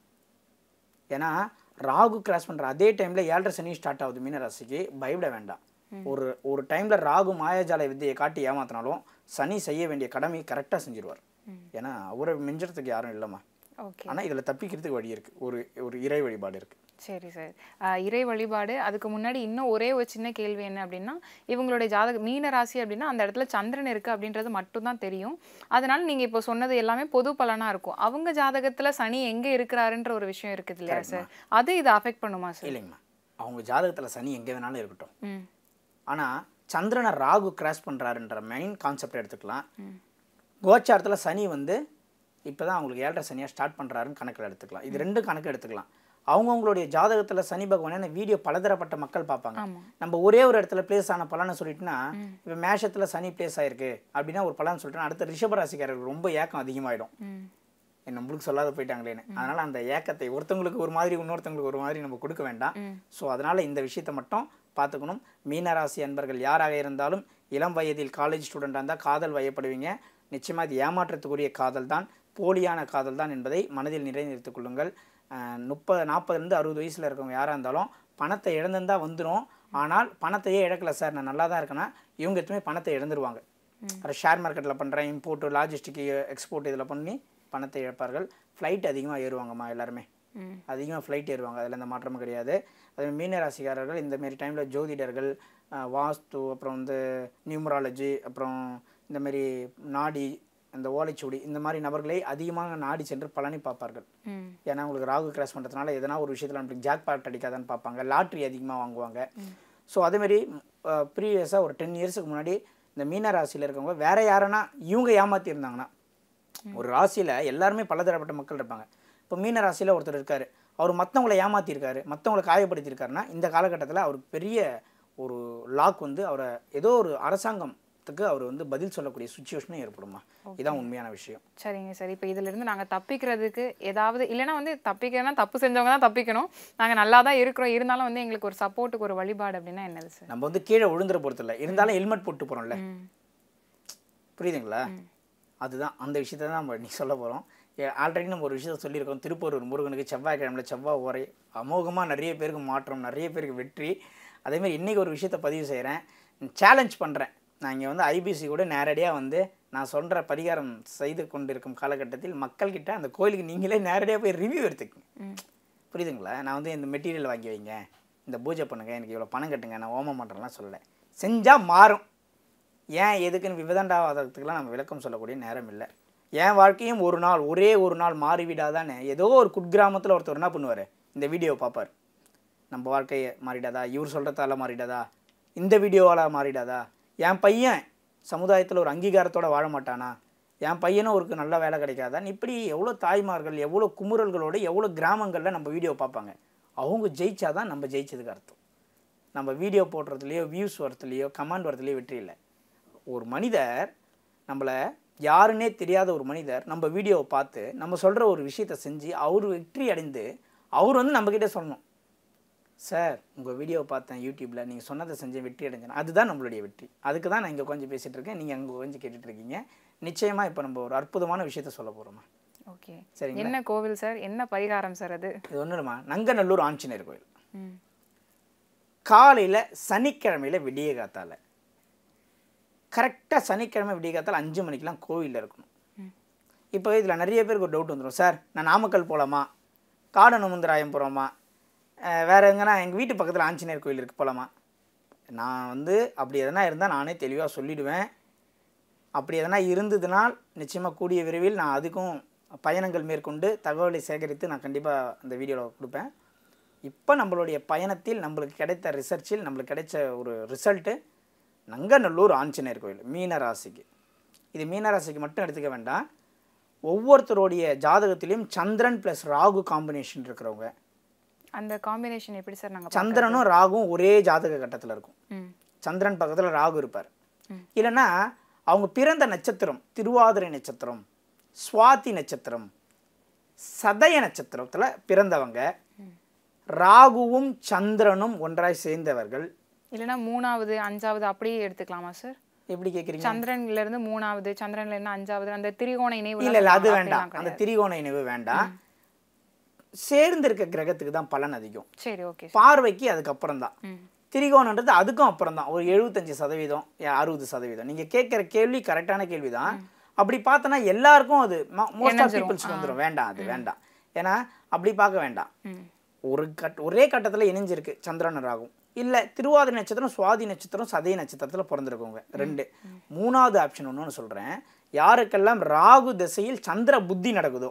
ஏன்னா ராகு கிராஸ் பண்ணுற அதே டைமில் ஏழரை சனி ஸ்டார்ட் ஆகுது மீனராசிக்கு. பயப்பட வேண்டாம். ஒரு ஒரு டைமில் ராகு மாயாஜால வித்தையை காட்டி ஏமாத்தினாலும் சனி செய்ய வேண்டிய கடமை கரெக்டாக செஞ்சிருவார். ஏன்னா அவரை மிஞ்சறதுக்கு யாரும் இல்லைம்மா. ஓகே. ஆனால் இதில் தப்பிக்கிறதுக்கு வழி இருக்குது, ஒரு ஒரு இறை வழிபாடு இருக்குது. சரி சார், இறை வழிபாடு. அதுக்கு முன்னாடி இன்னும் ஒரே ஒரு சின்ன கேள்வி என்ன அப்படின்னா, இவங்களுடைய ஜாதக மீன ராசி அப்படின்னா அந்த இடத்துல சந்திரன் இருக்குது அப்படின்றது மட்டும்தான் தெரியும். அதனால நீங்கள் இப்போ சொன்னது எல்லாமே பொது பலனாக இருக்கும். அவங்க ஜாதகத்தில் சனி எங்கே இருக்கிறாருன்ற ஒரு விஷயம் இருக்குது இல்லையா சார், அது இதை அஃபெக்ட் பண்ணுமா சார்? இல்லைங்கம்மா, அவங்க ஜாதகத்தில் சனி எங்கே வேணாலும் இருக்கட்டும். ம் ஆனால் சந்திரனை ராகு கிராஸ் பண்ணுறாருன்ற மெயின் கான்செப்ட் எடுத்துக்கலாம். கோச்சாரத்தில் சனி வந்து இப்போ தான் அவங்களுக்கு ஏழரை சனியாக ஸ்டார்ட் பண்ணுறாருன்னு கணக்கில் எடுத்துக்கலாம். இது ரெண்டு கணக்கு எடுத்துக்கலாம். அவங்கவுங்களுடைய ஜாதகத்தில் சனி பகவான வீடியோ பலதரப்பட்ட மக்கள் பார்ப்பாங்க. நம்ம ஒரே ஒரு இடத்துல பிளேஸ் ஆன பலனை சொல்லிட்டுனா, இப்போ மேஷத்தில் சனி பிளேஸ் ஆயிருக்கு அப்படின்னா ஒரு பலன் சொல்லிட்டோன்னா அடுத்த ரிஷபராசிக்காரருக்கு ரொம்ப ஏக்கம் அதிகமாகிடும். நம்மளுக்கு சொல்லாத போயிட்டாங்களேன்னு. அதனால் அந்த ஏக்கத்தை ஒருத்தவங்களுக்கு ஒரு மாதிரி இன்னொருத்தவங்களுக்கு ஒரு மாதிரி நம்ம கொடுக்க வேண்டாம். ஸோ அதனால் இந்த விஷயத்தை மட்டும் பார்த்துக்கணும். மீனராசி அன்பர்கள் யாராக இருந்தாலும் இளம் வயதில் காலேஜ் ஸ்டூடெண்டாக இருந்தால் காதல் வயப்படுவீங்க. நிச்சயமாக இது ஏமாற்றத்துக்குரிய காதல் தான், போலியான காதல் தான் என்பதை மனதில் நிலைநிறுத்திக் கொள்ளுங்கள். முப்பது நாற்பதுலேருந்து அறுபது வயசில் இருக்கவங்க யாராக இருந்தாலும் பணத்தை இழந்துருந்தால் வந்துடும். ஆனால் பணத்தையே இழக்கலை சார், நான் நல்லா தான் இருக்கேன்னா இவங்க எதுவுமே பணத்தை இழந்துருவாங்க. அது ஷேர் மார்க்கெட்டில் பண்ணுறேன், இம்போர்ட்டு லாஜிஸ்டிக் எக்ஸ்போர்ட் இதில் பண்ணி பணத்தை இழப்பார்கள். ஃப்ளைட் அதிகமாக ஏறுவாங்கம்மா, எல்லாருமே அதிகமாக ஃப்ளைட் ஏறுவாங்க, அதில் எந்த மாற்றமும் கிடையாது. அது மீனராசிக்காரர்கள் இந்தமாரி டைமில் ஜோதிடர்கள், வாஸ்து, அப்புறம் வந்து நியூமராலஜி, அப்புறம் இந்தமாரி நாடி, இந்த ஓலைச்சுவடி, இந்த மாதிரி நபர்களை அதிகமாக நாடி சென்று பலனை பார்ப்பார்கள். ஏன்னா உங்களுக்கு ராகு கிராஸ் பண்ணுறதுனால எதனா ஒரு விஷயத்தில் நம்மளுக்கு ஜாக் பாட் அடிக்காதான்னு பார்ப்பாங்க, லாட்ரி அதிகமாக வாங்குவாங்க. ஸோ அதேமாரி ப்ரீவியஸாக ஒரு டென் இயர்ஸுக்கு முன்னாடி இந்த மீன ராசியில் இருக்கவங்க வேறு யாருன்னா இவங்க ஏமாற்றிருந்தாங்கன்னா, ஒரு ராசியில் எல்லாருமே பலதரப்பட்ட மக்கள் இருப்பாங்க. இப்போ மீன ராசியில் ஒருத்தர் இருக்கார், அவர் மற்றவங்களை ஏமாற்றிருக்காரு, மற்றவங்களை காயப்படுத்தியிருக்காருன்னா இந்த காலகட்டத்தில் அவருக்கு பெரிய ஒரு லாக் வந்து அவரை ஏதோ ஒரு அரசாங்கத்துக்கு அவர் வந்து பதில் சொல்லக்கூடிய சுச்சுவேஷனும் ஏற்படுமா. இதுதான் உண்மையான விஷயம். சரிங்க சார், இப்போ இதிலிருந்து நாங்கள் தப்பிக்கிறதுக்கு ஏதாவது இல்லைன்னா வந்து தப்பிக்கிறதுனா தப்பு செஞ்சவங்க தான் தப்பிக்கணும், நாங்கள் நல்லா தான் இருக்கிறோம், இருந்தாலும் வந்து எங்களுக்கு ஒரு சப்போர்ட்டுக்கு ஒரு வழிபாடு அப்படின்னா என்னது சார்? நம்ம வந்து கீழே விழுந்துற பொறுத்து இல்லை, இருந்தாலும் ஹெல்மெட் போட்டு போகிறோம்ல, புரியுதுங்களா? அதுதான் அந்த விஷயத்தை தான் நம்ம நீ சொல்ல போகிறோம். ஆல்ரெடி நம்ம ஒரு விஷயத்தை சொல்லியிருக்கோம். திருப்பூர் முருகனுக்கு செவ்வாய்க்கிழமையில் செவ்வாய் ஓரை அமோகமாக நிறைய பேருக்கு மாற்றம், நிறைய பேருக்கு வெற்றி. அதேமாதிரி இன்றைக்கி ஒரு விஷயத்தை பதிவு செய்கிறேன், சேலஞ்ச் பண்ணுறேன். நான் இங்கே வந்து ஐபிசி கூட நேரடியாக வந்து நான் சொல்கிற பரிகாரம் செய்து கொண்டிருக்கும் காலகட்டத்தில் மக்கள்கிட்ட அந்த கோயிலுக்கு நீங்களே நேரடியாக போய் ரிவ்யூ எடுத்துக்கங்க. புரியுதுங்களா? நான் வந்து இந்த மெட்டீரியல் வாங்கி வைங்க, இந்த பூஜை பண்ணுங்கள், எனக்கு இவ்வளோ பணம் கட்டுங்க, நான் ஓமம் பண்ணுறேன்லாம் சொல்லலை. செஞ்சால் மாறும். ஏன் எதுக்குன்னு விவதண்டாவாதத்துக்கெலாம் நம்ம விளக்கம் சொல்லக்கூடிய நேரம் இல்லை. என் வாழ்க்கையும் ஒரு நாள் ஒரே ஒரு நாள் மாறிவிடாதானே. ஏதோ ஒரு குட்கிராமத்தில் ஒருத்தர் என்ன பண்ணுவார், இந்த வீடியோவை பார்ப்பார், நம்ம வாழ்க்கையை மாறிடாதா, இவர் சொல்கிறதால மாறிடாதா, இந்த வீடியோவால் மாறிடாதா, என் பையன் சமுதாயத்தில் ஒரு அங்கீகாரத்தோடு வாழ மாட்டானா, என் பையனும் ஒரு நல்ல வேலை கிடைக்காதான். இப்படி எவ்வளோ தாய்மார்கள் எவ்வளோ குமுறல்களோடு எவ்வளோ கிராமங்களில் நம்ம வீடியோ பார்ப்பாங்க. அவங்க ஜெயிச்சாதான் நம்ம ஜெயிச்சதுக்கு அர்த்தம். நம்ம வீடியோ போடுறதுலையோ வியூஸ் வரத்துலையோ கமெண்ட் வரதுலையோ வெற்றி இல்லை. ஒரு மனிதர் நம்மளை யாருன்னே தெரியாத ஒரு மனிதர் நம்ம வீடியோவை பார்த்து நம்ம சொல்கிற ஒரு விஷயத்தை செஞ்சு அவர் வெற்றி அடைந்து அவர் வந்து நம்மக்கிட்ட சொல்லணும், சார் உங்கள் வீடியோவை பார்த்தேன் யூடியூப்பில், நீங்கள் சொன்னதை செஞ்சு வெற்றி அடைஞ்சேன். அதுதான் நம்மளுடைய வெற்றி. அதுக்கு தான் நான் இங்கே கொஞ்சம் பேசிகிட்டு இருக்கேன், நீங்கள் அங்கே கொஞ்சம் கேட்டுட்ருக்கீங்க. நிச்சயமாக இப்போ நம்ம ஒரு அற்புதமான விஷயத்த சொல்ல போகிறோமா. ஓகே, சரி. என்ன கோவில் சார், என்ன பரிகாரம் சார் அது? இது ஒன்றும் இல்லைம்மா, நங்கநல்லூர் ஆஞ்சநேயர் கோயில். காலையில் சனிக்கிழமையில் விடிய காத்தால கரெக்டாக சனிக்கிழமை விடிய காத்தால் அஞ்சு மணிக்கெலாம் கோவிலில் இருக்கணும். இப்போ இதில் நிறைய பேருக்கு ஒரு டவுட் வந்துடும், சார் நான் நாமக்கல் போகலாமா, காடனுமுந்தராயம் போகிறோமா, வேறு எங்கன்னா எங்கள் வீட்டு பக்கத்தில் ஆஞ்சநேயர் கோயில் இருக்குது போலாமா? நான் வந்து அப்படி எதனா இருந்தால் நானே தெளிவாக சொல்லிவிடுவேன். அப்படி எதனா இருந்ததுனால் நிச்சயமாக கூடிய விரைவில் நான் அதுக்கும் பயணங்கள் மேற்கொண்டு தகவலை சேகரித்து நான் கண்டிப்பாக அந்த வீடியோவில் கொடுப்பேன். இப்போ நம்மளுடைய பயணத்தில் நம்மளுக்கு கிடைத்த ரிசர்ச்சில் நம்மளுக்கு கிடைச்ச ஒரு ரிசல்ட்டு நங்கநல்லூர் ஆஞ்சநேயர் கோயில் மீன ராசிக்கு. இது மீன ராசிக்கு மட்டும் எடுத்துக்க வேண்டாம், ஒவ்வொருத்தருடைய ஜாதகத்திலையும் சந்திரன் ப்ளஸ் ராகு காம்பினேஷன் இருக்கிறவங்க. அந்த காம்பினேஷன் எப்படி சார்? நாங்கள் சந்திரனும் ராகும் ஒரே ஜாதக கட்டத்தில் இருக்கும். சந்திரன் பக்கத்தில் ராகு இருப்பார். இல்லைன்னா அவங்க பிறந்த நட்சத்திரம் திருவாதிரை நட்சத்திரம், சுவாதி நட்சத்திரம், சதய நட்சத்திரத்தில் பிறந்தவங்க, ராகுவும் சந்திரனும் ஒன்றாய் சேர்ந்தவர்கள். இல்லைன்னா மூணாவது அஞ்சாவது அப்படியே எடுத்துக்கலாமா சார்? எப்படி கேட்குறீங்க? சந்திரன்ல இருந்து மூணாவது, சந்திரன்ல இருந்து அஞ்சாவது, அந்த திரிகோண இணைவு. இல்லை இல்லை அது வேண்டாம், அந்த திரிகோண இணைவு வேண்டாம். சேர்ந்து இருக்க கிரகத்துக்கு தான் பலன் அதிகம். சரி, ஓகே. பார்வைக்கு அதுக்கப்புறம் தான். திரிகோணன்றது அதுக்கும் அப்புறம் தான், ஒரு எழுபத்தஞ்சு சதவீதம் அறுபது சதவீதம். நீங்கள் கேட்குற கேள்வி கரெக்டான கேள்வி தான். அப்படி பார்த்தோன்னா எல்லாருக்கும் அது மோஸ்ட் ஆஃப் பீப்புள்ஸ்க்கு வந்துடும். வேண்டாம், அது வேண்டாம். ஏன்னா அப்படி பார்க்க வேண்டாம். ஒரு கட் ஒரே கட்டத்தில் இணைஞ்சிருக்கு சந்திரன் ராகும். இல்லை திருவாதிரை நட்சத்திரம், சுவாதி நட்சத்திரம், சதய நட்சத்திரத்தில் பிறந்திருக்கவங்க ரெண்டு. மூணாவது ஆப்ஷன் ஒன்று சொல்கிறேன். யாருக்கெல்லாம் ராகு திசையில் சந்திர புத்தி நடக்குதோ,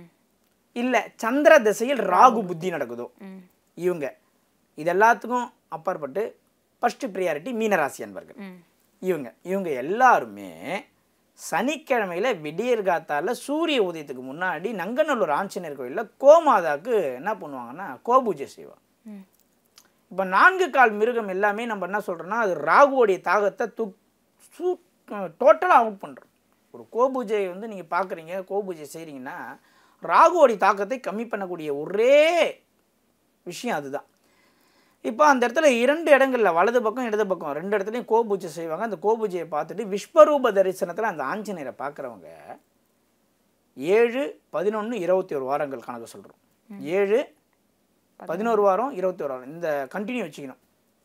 இல்லை சந்திர திசையில் ராகு புத்தி நடக்குதோ, இவங்க இது எல்லாத்துக்கும் அப்பாற்பட்டு ஃபஸ்ட்டு ப்ரியாரிட்டி மீனராசி அன்பர்கள். இவங்க இவங்க எல்லாருமே சனிக்கிழமையில் விடியற் காத்தால சூரிய உதயத்துக்கு முன்னாடி நங்கநல்லூர் ஆஞ்சநேயர் கோயிலில் கோமாதாவுக்கு என்ன பண்ணுவாங்கன்னா கோபூஜை செய்வாங்க. இப்போ நான்கு கால் மிருகம் எல்லாமே நம்ம என்ன சொல்கிறோன்னா அது ராகுவோடைய தாகத்தை து சூ டோட்டலாக அவுட் பண்ணுறோம். ஒரு கோபூஜை வந்து நீங்கள் பார்க்குறீங்க, கோபூஜை செய்கிறீங்கன்னா ராகுவோடைய தாக்கத்தை கம்மி பண்ணக்கூடிய ஒரே விஷயம் அதுதான். இப்போ அந்த இடத்துல இரண்டு இடங்களில் வலது பக்கம் இடது பக்கம் ரெண்டு இடத்துலையும் கோபூஜை செய்வாங்க. அந்த கோபூஜையை பார்த்துட்டு விஸ்வரூப தரிசனத்தில் அந்த ஆஞ்சநேயரை பார்க்குறவங்க ஏழு பதினொன்று இருபத்தி ஒரு வாரங்கள் கணக்கு சொல்கிறோம். ஏழு பதினோரு வாரம் இருபத்தி ஒரு வாரம் இந்த கண்டினியூ வச்சுக்கணும்.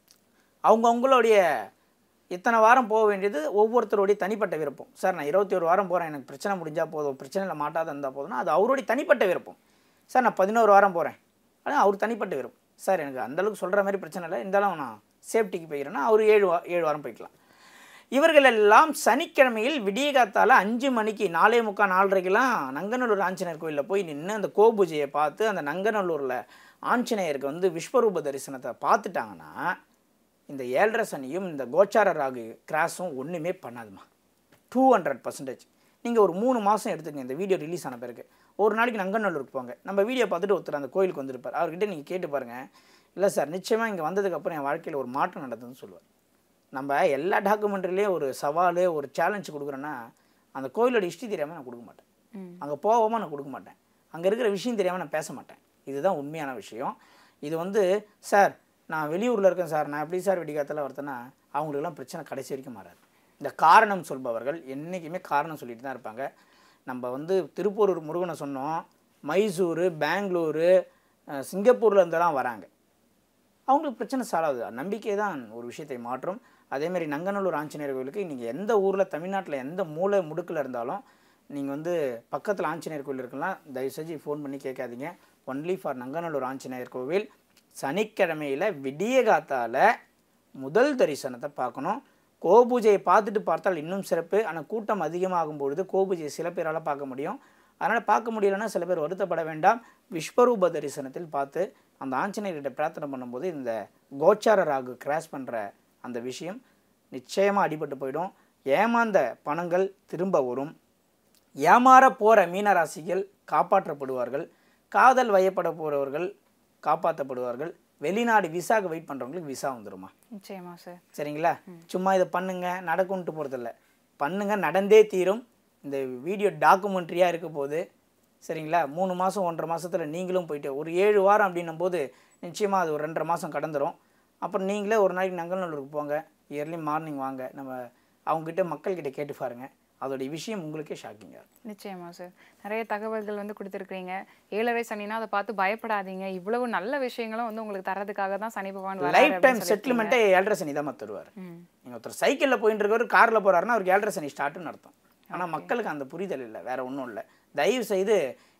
அவங்க அவங்களுடைய இத்தனை வாரம் போக வேண்டியது ஒவ்வொருத்தருடைய தனிப்பட்ட விருப்பம். சார் நான் இருபத்தி ஒரு வாரம் போகிறேன், எனக்கு பிரச்சனை முடிஞ்சால் போதும், பிரச்சனையில் மாட்டாத இருந்தால் போதும்னா அது அவருடைய தனிப்பட்ட விருப்பம். சார் நான் பதினோரு வாரம் போகிறேன், ஆனால் அவர் தனிப்பட்ட விருப்பம். சார் எனக்கு அந்தளவுக்கு சொல்கிற மாதிரி பிரச்சனை இல்லை, இருந்தாலும் நான் சேஃப்டிக்கு போய்க்கிறேன்னா அவர் ஏழு வா ஏழு வாரம் போய்க்கலாம். இவர்கள் எல்லாம் சனிக்கிழமையில் விடிய காத்தால் அஞ்சு மணிக்கு நாலே முக்கால் நாலரைக்கெல்லாம் நங்கநல்லூர் ஆஞ்சநேயர் கோயிலில் போய் நின்று அந்த கோபூஜையை பார்த்து அந்த நங்கநல்லூரில் ஆஞ்சநேயருக்கு வந்து விஸ்வரூப தரிசனத்தை பார்த்துட்டாங்கன்னா இந்த ஏழரை சனியும் இந்த கோச்சார ராகு கிராஸும் ஒன்றுமே பண்ணாதுமா. Two hundred percentage. நீங்கள் ஒரு மூணு மாதம் எடுத்துக்கங்க. இந்த வீடியோ ரிலீஸ் ஆன பிறகு ஒரு நாளைக்கு நங்கநல்லூருக்கு போங்க. நம்ம வீடியோ பார்த்துட்டு ஒருத்தர் அந்த கோயிலுக்கு வந்திருப்பார். அவர்கிட்ட நீங்கள் கேட்டு பாருங்கள், இல்லை சார் நிச்சயமாக இங்கே வந்ததுக்கப்புறம் என் வாழ்க்கையில் ஒரு மாற்றம் நடந்ததுன்னு சொல்லுவார். நம்ம எல்லா டாக்குமெண்ட்ரிலேயும் ஒரு சவால் ஒரு சேலஞ்சு கொடுக்குறேன்னா அந்த கோயிலோட ஹிஸ்ட்ரி தெரியாமல் நான் கொடுக்க மாட்டேன், அங்கே போகாமல் நான் கொடுக்க மாட்டேன், அங்கே இருக்கிற விஷயம் தெரியாமல் நான் பேச மாட்டேன். இதுதான் உண்மையான விஷயம். இது வந்து சார் நான் வெளியூரில் இருக்கேன் சார், நான் எப்படி சார் வெடிக்காத்தில் வரத்தேன்னா அவங்களுக்கெல்லாம் பிரச்சனை கடைசி வரைக்கும் மாறாது. இந்த காரணம் சொல்பவர்கள் என்றைக்குமே காரணம் சொல்லிட்டு தான் இருப்பாங்க. நம்ம வந்து திருப்பூர் முருகனை சொன்னோம், மைசூர், பெங்களூரு, சிங்கப்பூரில் இருந்தெல்லாம் வராங்க. அவங்களுக்கு பிரச்சனை சால்வ் ஆகுது. நம்பிக்கை தான் ஒரு விஷயத்தை மாற்றும். அதேமாதிரி நங்கநல்லூர் ஆஞ்சநேயர் கோயிலுக்கு நீங்கள் எந்த ஊரில் தமிழ்நாட்டில் எந்த மூலை முடுக்கில் இருந்தாலும் நீங்கள் வந்து பக்கத்தில் ஆஞ்சநேயர் கோயில் இருக்கலாம், தயவு செஞ்சு ஃபோன் பண்ணி கேட்காதீங்க. ஒன்லி ஃபார் நங்கநல்லூர் ஆஞ்சநேயர் கோவில் சனிக்கிழமையில் விடிய காத்தால் முதல் தரிசனத்தை பார்க்கணும். கோபூஜையை பார்த்துட்டு பார்த்தால் இன்னும் சிறப்பு. ஆனால் கூட்டம் அதிகமாகும் பொழுது கோபூஜையை சில பேரால் பார்க்க முடியும். அதனால் பார்க்க முடியலைன்னா சில பேர் வருத்தப்பட வேண்டாம். விஸ்வரூப தரிசனத்தில் பார்த்து அந்த ஆஞ்சநேயர்கிட்ட பிரார்த்தனை பண்ணும்போது இந்த கோச்சார ராகு கிராஸ் பண்ணுற அந்த விஷயம் நிச்சயமாக அடிபட்டு போயிடும். ஏமாந்த பணங்கள் திரும்ப வரும். ஏமாற போகிற மீனராசிகள் காப்பாற்றப்படுவார்கள். காதல் வயப்பட போகிறவர்கள் காப்பாற்றப்படுவார்கள். வெளிநாடு விசாவுக்கு வெயிட் பண்ணுறவங்களுக்கு விசா வந்துடுமா? நிச்சயமா சார். சரிங்களா? சும்மா இதை பண்ணுங்க நடக்கும்ட்டு போகிறதில்ல, பண்ணுங்க நடந்தே தீரும். இந்த வீடியோ டாக்குமெண்ட்ரியாக இருக்க போது சரிங்களா? மூணு மாதம் ஒன்றரை மாதத்தில் நீங்களும் போயிட்டு ஒரு ஏழு வாரம் அப்படின்னும் போது நிச்சயமாக அது ஒரு ரெண்டரை மாதம் கடந்துடும். அப்புறம் நீங்களே ஒரு நாளைக்கு நங்கநல்லூருக்கு போங்க, இயர்லி மார்னிங் வாங்க, நம்ம அவங்ககிட்ட மக்கள்கிட்ட கேட்டு பாருங்க, அதோடைய விஷயம் உங்களுக்கே ஷாக்கிங்காக. நிச்சயமா சார். நிறைய தகவல்கள் வந்து கொடுத்துருக்கீங்க. ஏழரை சனினா அதை பார்த்து பயப்படாதீங்க, இவ்வளவு நல்ல விஷயங்களும் வந்து உங்களுக்கு தரதுக்காக தான் சனி பகவான் லைஃப் டைம் செட்டில்மெண்ட்டே ஏழரை சனி தான் தருவார். நீங்கள் ஒருத்தர் சைக்கிளில் போயிட்டு இருக்கவர் காரில் போகிறாருன்னா அவருக்கு ஏழரை சனி ஸ்டார்ட்டுன்னு அர்த்தம். ஆனால் மக்களுக்கு அந்த புரிதல் இல்லை, வேறு ஒன்றும் இல்லை. தயவு செய்து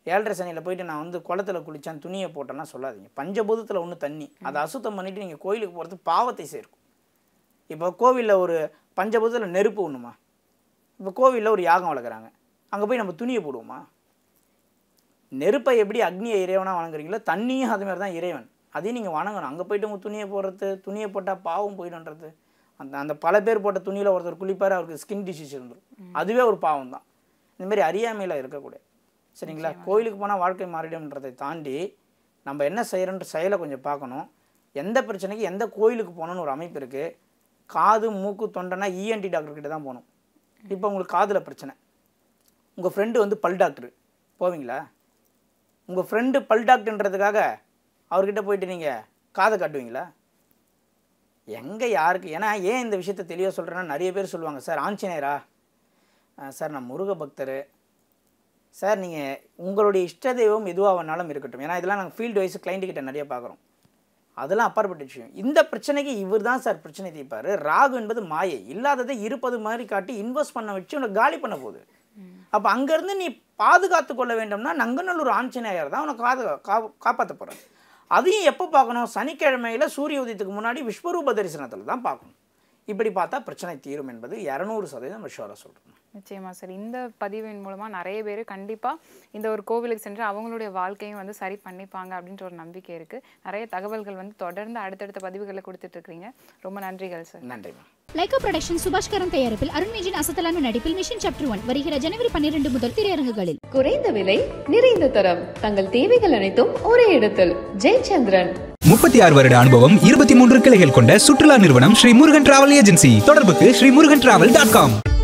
ஏழரை சனியில் போயிட்டு நான் வந்து குளத்தில் குளித்தேன் துணியை போட்டேன்னா சொல்லாதீங்க. பஞ்சபூதத்தில் ஒன்று தண்ணி, அதை அசுத்தம் பண்ணிவிட்டு நீங்கள் கோயிலுக்கு போகிறது பாவத்தை சேர்க்கும். இப்போ கோவிலில் ஒரு பஞ்சபூதத்தில் நெருப்பு ஒன்றுமா, இப்போ கோவிலில் ஒரு யாகம் வளர்க்குறாங்க, அங்கே போய் நம்ம துணியை போடுவோமா? நெருப்பை எப்படி அக்னியை இறைவனாக வணங்குறீங்களோ தண்ணியும் அதுமாதிரி தான் இறைவன், அதையும் நீங்கள் வணங்கணும். அங்கே போய்ட்டு உங்கள் துணியை போடுறது, துணியை போட்டால் பாவம் போய்டுன்றது. அந்த அந்த பல பேர் போட்ட துணியில் ஒருத்தர் குளிப்பார், அவருக்கு ஸ்கின் டிசீஸ் இருந்துடும், அதுவே ஒரு பாவம் தான். இந்தமாரி அறியாமையில் இருக்கக்கூடாது. சரிங்களா? கோயிலுக்கு போனால் வாழ்க்கை மாறிடும்ன்றதை தாண்டி நம்ம என்ன செய்கிறோன்ற செயலை கொஞ்சம் பார்க்கணும். எந்த பிரச்சனைக்கு எந்த கோயிலுக்கு போகணுன்னு ஒரு அமைப்பு இருக்குது. காது மூக்கு தொண்டைனா இஎன்டி டாக்டர்கிட்ட தான் போகணும். இப்போ உங்களுக்கு காதில் பிரச்சனை, உங்கள் ஃப்ரெண்டு வந்து பல் டாக்டர், போவீங்களா? உங்கள் ஃப்ரெண்டு பல் டாக்டர்ன்றதுக்காக அவர்கிட்ட போயிட்டு நீங்கள் காதை காட்டுவீங்களா? எங்கே யாருக்கு? ஏன்னா ஏன் இந்த விஷயத்தை தெளிவாக சொல்கிறேன்னா, நிறைய பேர் சொல்லுவாங்க, சார் ஆஞ்சநேயரா, சார் நான் முருக பக்தர், சார் நீங்கள் உங்களுடைய இஷ்ட தெய்வம் எதுவாக வேணாலும் இருக்கட்டும். ஏன்னா இதெல்லாம் நாங்கள் ஃபீல்டு வைஸ் கிளைண்ட்டுக்கிட்ட நிறைய பார்க்குறோம். அதெல்லாம் அப்பாற்பட்ட விஷயம். இந்த பிரச்சனைக்கு இவர் தான் சார் பிரச்சனை தீர்ப்பார். ராகு என்பது மாயை, இல்லாததை இருப்பது மாதிரி காட்டி இன்வெஸ்ட் பண்ண வச்சு உன்னை காலி பண்ண போகுது. அப்போ அங்கேருந்து நீ பாதுகாத்து கொள்ள வேண்டும்னா நங்கநல்லூர் ஆஞ்சநேயர் தான் உனக்கு காது கா காப்பாற்ற போகிறார். அதையும் எப்போ பார்க்கணும்? சனிக்கிழமையில் சூரிய உதயத்துக்கு முன்னாடி விஸ்வரூப தரிசனத்தில் தான் பார்க்கணும். இப்படி பார்த்தா பிரச்சனை தீரும் என்பது இரநூறு சதவீதம் விஷயம் சொல்கிறோம். நிச்சயமா சார். இந்த பதிவின் மூலமாக நிறைய பேர் கண்டிப்பாக இந்த ஒரு கோவிலுக்கு சென்று அவங்களுடைய வாழ்க்கையும் வந்து சரி பண்ணிப்பாங்க அப்படின்ற ஒரு நம்பிக்கை இருக்குது. நிறைய தகவல்கள் வந்து தொடர்ந்து அடுத்தடுத்த பதிவுகளை கொடுத்துட்ருக்கீங்க. ரொம்ப நன்றிகள் சார். நன்றிமா. லைகா புரொடக்ஷன் சுபாஷ்கரன் தயாரிப்பில் அருண்விஜின் அசத்தலான நடிப்பில் மிஷன் சாப்டர் ஒன் வருகிற ஜனவரி பன்னிரண்டு முதல் திரையரங்குகளில். குறைந்த விலை, நிறைந்த தரம், தங்கள் தேவைகள் அனைத்தும் ஒரே இடத்தில். ஜெயச்சந்திரன். முப்பத்தி ஆறு வருட அனுபவம், இருபத்தி மூன்று கிளைகள் கொண்ட சுற்றுலா நிறுவனம் ஸ்ரீ முருகன் டிராவல் ஏஜென்சி. தொடர்புக்கு Sri Murugan travel dot com.